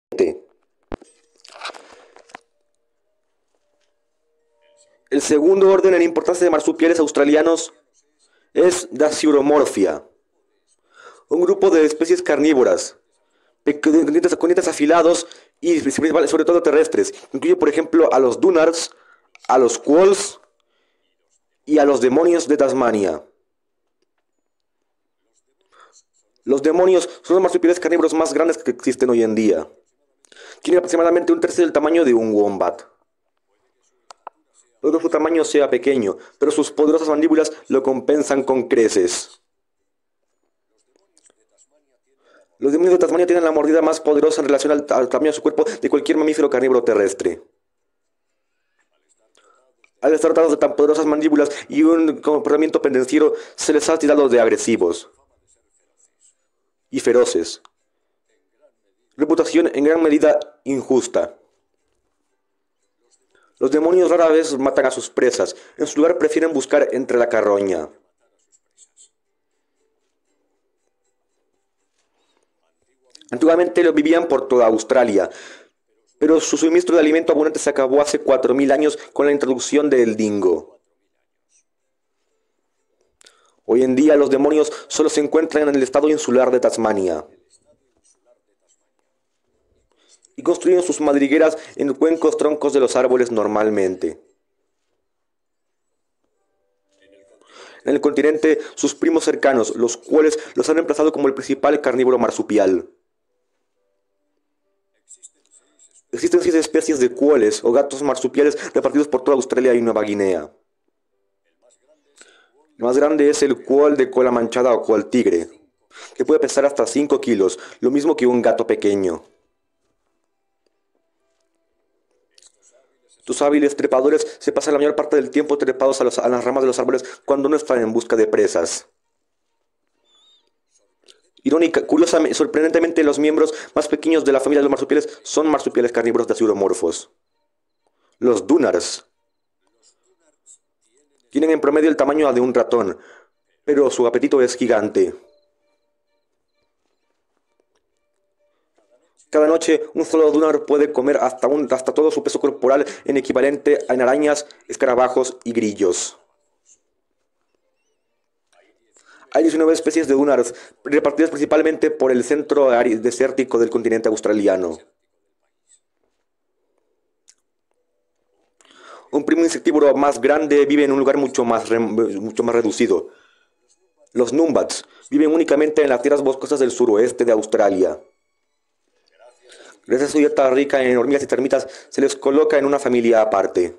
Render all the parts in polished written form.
El segundo orden en importancia de marsupiales australianos es Dasyuromorphia, un grupo de especies carnívoras, con dientes afilados y sobre todo terrestres. Incluye, por ejemplo, a los Dunars, a los Quolls y a los demonios de Tasmania. Los demonios son los marsupiales carnívoros más grandes que existen hoy en día. Tienen aproximadamente un tercio del tamaño de un wombat. Puede que su tamaño sea pequeño, pero sus poderosas mandíbulas lo compensan con creces. Los demonios de Tasmania tienen la mordida más poderosa en relación al tamaño de su cuerpo de cualquier mamífero carnívoro terrestre. Al estar dotados de tan poderosas mandíbulas y un comportamiento pendenciero, se les ha tirado de agresivos y feroces. Reputación en gran medida injusta. Los demonios rara vez matan a sus presas. En su lugar prefieren buscar entre la carroña. Antiguamente los vivían por toda Australia, pero su suministro de alimento abundante se acabó hace 4000 años con la introducción del dingo. Hoy en día los demonios solo se encuentran en el estado insular de Tasmania y construyen sus madrigueras en cuencos troncos de los árboles normalmente. En el continente, sus primos cercanos, los cuales los han reemplazado como el principal carnívoro marsupial. Existen 6 especies de quolls o gatos marsupiales repartidos por toda Australia y Nueva Guinea. El más grande es el quoll de cola manchada o quoll tigre, que puede pesar hasta 5 kilos, lo mismo que un gato pequeño. Estos hábiles trepadores se pasan la mayor parte del tiempo trepados a las ramas de los árboles cuando no están en busca de presas. Curiosamente, sorprendentemente, los miembros más pequeños de la familia de los marsupiales son marsupiales carnívoros dasyuromorfos. Los Dunars tienen en promedio el tamaño de un ratón, pero su apetito es gigante. Cada noche, un solo Dunar puede comer hasta todo su peso corporal en equivalente en arañas, escarabajos y grillos. Hay 19 especies de Dunars, repartidas principalmente por el centro desértico del continente australiano. Un primo insectívoro más grande vive en un lugar mucho más reducido. Los Numbats viven únicamente en las tierras boscosas del suroeste de Australia. Gracias a su dieta rica en hormigas y termitas, se les coloca en una familia aparte.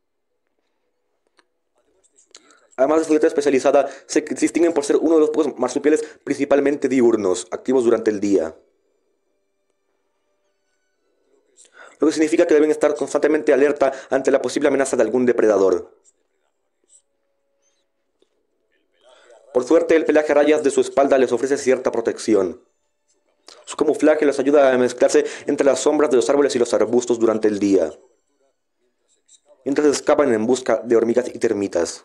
Además de su dieta especializada, se distinguen por ser uno de los pocos marsupiales principalmente diurnos, activos durante el día. Lo que significa que deben estar constantemente alerta ante la posible amenaza de algún depredador. Por suerte, el pelaje a rayas de su espalda les ofrece cierta protección. Su camuflaje les ayuda a mezclarse entre las sombras de los árboles y los arbustos durante el día, mientras escapan en busca de hormigas y termitas.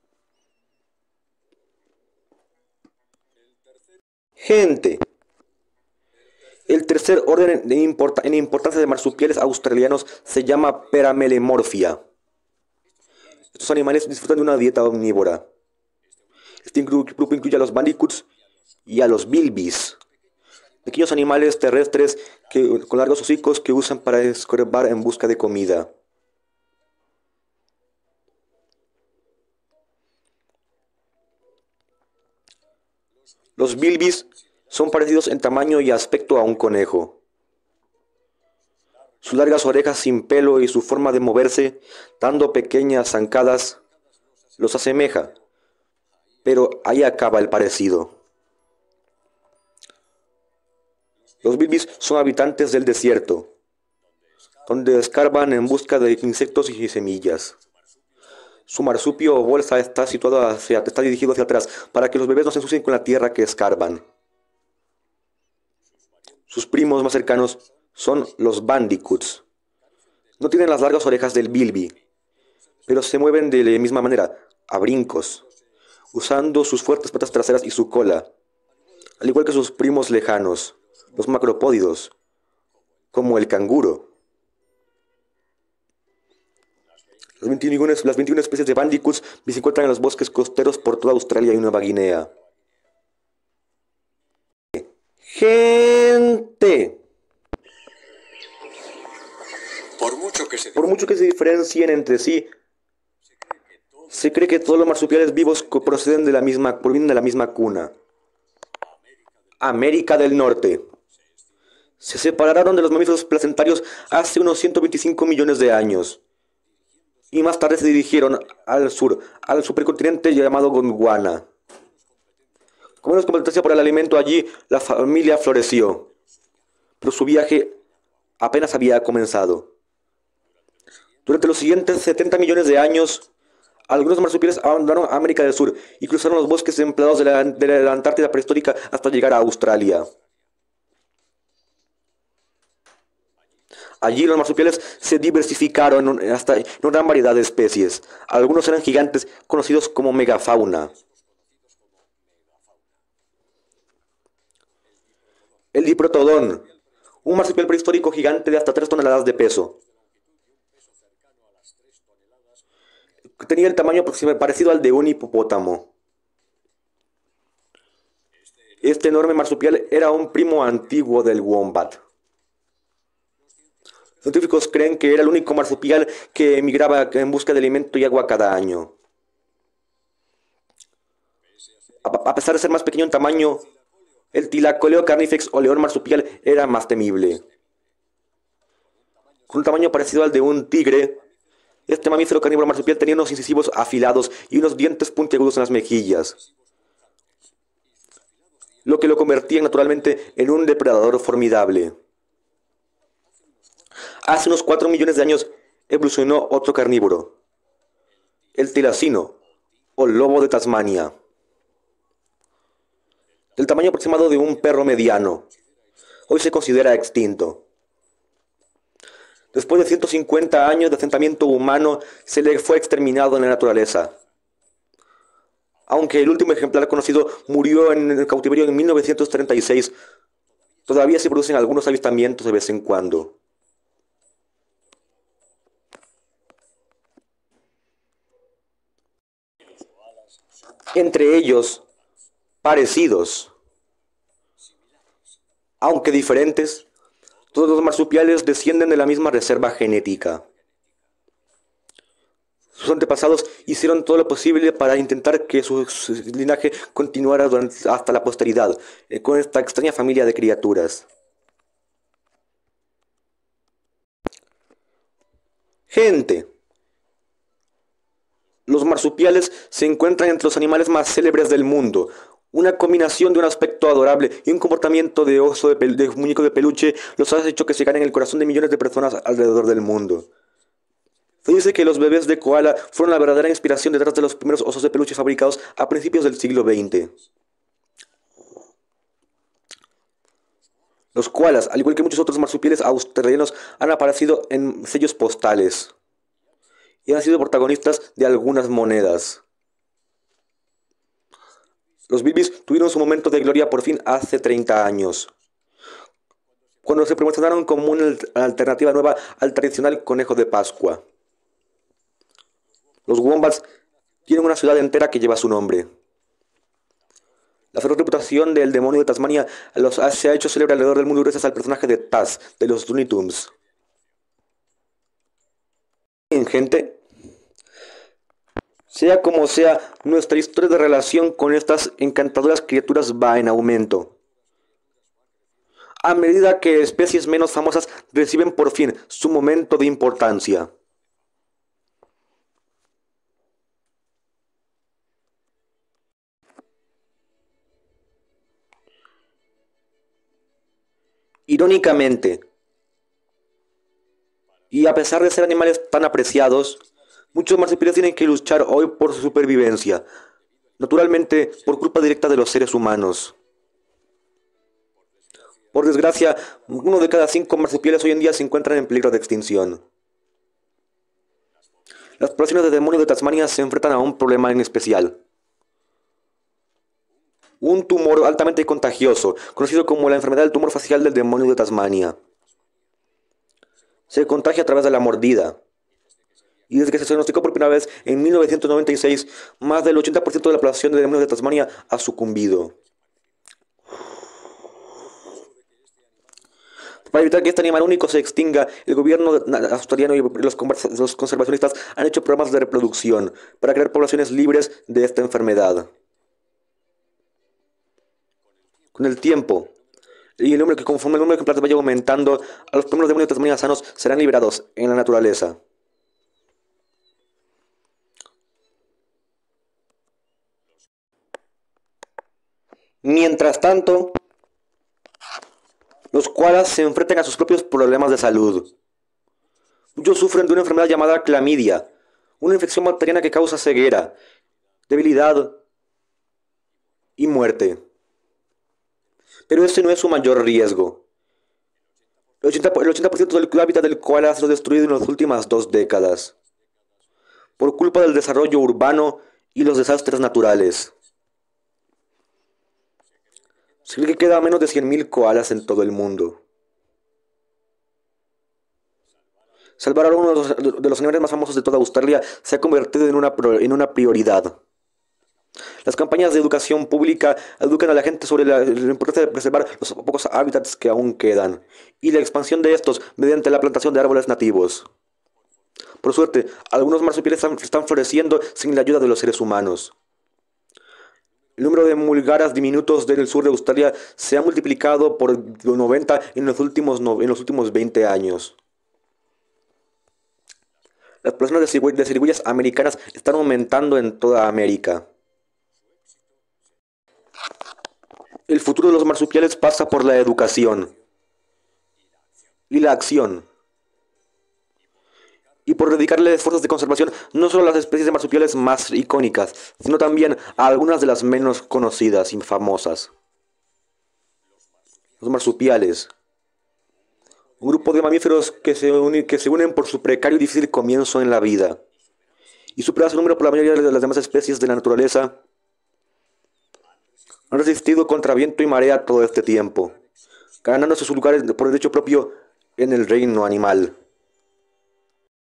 Gente. El tercer orden en importancia de marsupiales australianos se llama Peramelemorphia. Estos animales disfrutan de una dieta omnívora. Este grupo incluye a los bandicoots y a los bilbies, pequeños animales terrestres con largos hocicos que usan para escarbar en busca de comida. Los bilbies son parecidos en tamaño y aspecto a un conejo. Sus largas orejas sin pelo y su forma de moverse, dando pequeñas zancadas, los asemeja, pero ahí acaba el parecido. Los bilbies son habitantes del desierto, donde escarban en busca de insectos y semillas. Su marsupio o bolsa está dirigido hacia atrás para que los bebés no se ensucien con la tierra que escarban. Sus primos más cercanos son los bandicoots. No tienen las largas orejas del bilby, pero se mueven de la misma manera, a brincos, usando sus fuertes patas traseras y su cola, al igual que sus primos lejanos, los macropódidos, como el canguro. Las 21 especies de bandicoots se encuentran en los bosques costeros por toda Australia y Nueva Guinea. Gente. Por mucho que se diferencien entre sí, se cree que todos los marsupiales vivos provienen de la misma cuna. América del Norte. Se separaron de los mamíferos placentarios hace unos 125 millones de años. Y más tarde se dirigieron al sur, al supercontinente llamado Gondwana. Con menos competencia por el alimento allí, la familia floreció. Pero su viaje apenas había comenzado. Durante los siguientes 70 millones de años, algunos marsupiales abandonaron América del Sur y cruzaron los bosques templados de la Antártida prehistórica hasta llegar a Australia. Allí los marsupiales se diversificaron hasta en una gran variedad de especies. Algunos eran gigantes conocidos como megafauna. El diprotodón, un marsupial prehistórico gigante de hasta 3 toneladas de peso. Tenía el tamaño parecido al de un hipopótamo. Este enorme marsupial era un primo antiguo del wombat. Científicos creen que era el único marsupial que emigraba en busca de alimento y agua cada año. A pesar de ser más pequeño en tamaño, el Thylacoleo carnifex o león marsupial era más temible. Con un tamaño parecido al de un tigre, este mamífero carnívoro marsupial tenía unos incisivos afilados y unos dientes puntiagudos en las mejillas, lo que lo convertía naturalmente en un depredador formidable. Hace unos 4 millones de años evolucionó otro carnívoro, el tilacino o lobo de Tasmania, del tamaño aproximado de un perro mediano. Hoy se considera extinto. Después de 150 años de asentamiento humano, se le fue exterminado en la naturaleza. Aunque el último ejemplar conocido murió en el cautiverio en 1936, todavía se producen algunos avistamientos de vez en cuando. Entre ellos, parecidos, aunque diferentes, todos los marsupiales descienden de la misma reserva genética. Sus antepasados hicieron todo lo posible para intentar que su linaje continuara hasta la posteridad, con esta extraña familia de criaturas. Gente. Los marsupiales se encuentran entre los animales más célebres del mundo. Una combinación de un aspecto adorable y un comportamiento de oso de muñeco de peluche los ha hecho que se ganen el corazón de millones de personas alrededor del mundo. Se dice que los bebés de koala fueron la verdadera inspiración detrás de los primeros osos de peluche fabricados a principios del siglo XX. Los koalas, al igual que muchos otros marsupiales australianos, han aparecido en sellos postales y han sido protagonistas de algunas monedas. Los bilbis tuvieron su momento de gloria por fin hace 30 años, cuando se promocionaron como una alternativa nueva al tradicional conejo de Pascua. Los wombats tienen una ciudad entera que lleva su nombre. La feroz reputación del demonio de Tasmania se ha hecho célebre alrededor del mundo gracias al personaje de Taz, de los Looney Tunes. Bien, gente, sea como sea, nuestra historia de relación con estas encantadoras criaturas va en aumento, a medida que especies menos famosas reciben por fin su momento de importancia. Irónicamente, y a pesar de ser animales tan apreciados, muchos marsupiales tienen que luchar hoy por su supervivencia, naturalmente por culpa directa de los seres humanos. Por desgracia, 1 de cada 5 marsupiales hoy en día se encuentran en peligro de extinción. Las poblaciones de demonio de Tasmania se enfrentan a un problema en especial. Un tumor altamente contagioso, conocido como la enfermedad del tumor facial del demonio de Tasmania. se contagia a través de la mordida. Y desde que se diagnosticó por primera vez en 1996, más del 80% de la población de demonios de Tasmania ha sucumbido. Para evitar que este animal único se extinga, el gobierno australiano y los conservacionistas han hecho programas de reproducción para crear poblaciones libres de esta enfermedad. Con el tiempo, y el número que conforme el número de ejemplares vaya aumentando, a los primeros demonios de Tasmania sanos serán liberados en la naturaleza. Mientras tanto, los koalas se enfrentan a sus propios problemas de salud. Muchos sufren de una enfermedad llamada clamidia, una infección bacteriana que causa ceguera, debilidad y muerte. Pero ese no es su mayor riesgo. El 80% del hábitat del koala ha sido destruido en las últimas 2 décadas, por culpa del desarrollo urbano y los desastres naturales. Se cree que queda menos de 100.000 koalas en todo el mundo. Salvar a uno de los animales más famosos de toda Australia se ha convertido en una prioridad. Las campañas de educación pública educan a la gente sobre la importancia de preservar los pocos hábitats que aún quedan y la expansión de estos mediante la plantación de árboles nativos. Por suerte, algunos marsupiales están floreciendo sin la ayuda de los seres humanos. El número de mulgaras diminutos del sur de Australia se ha multiplicado por 90 en los últimos 20 años. Las poblaciones de zarigüeyas americanas están aumentando en toda América. El futuro de los marsupiales pasa por la educación y la acción, y por dedicarle esfuerzos de conservación no solo a las especies de marsupiales más icónicas, sino también a algunas de las menos conocidas y famosas. Los marsupiales, un grupo de mamíferos que se unen por su precario y difícil comienzo en la vida, y superados en número por la mayoría de las demás especies de la naturaleza, han resistido contra viento y marea todo este tiempo, ganándose su lugar por derecho propio en el reino animal.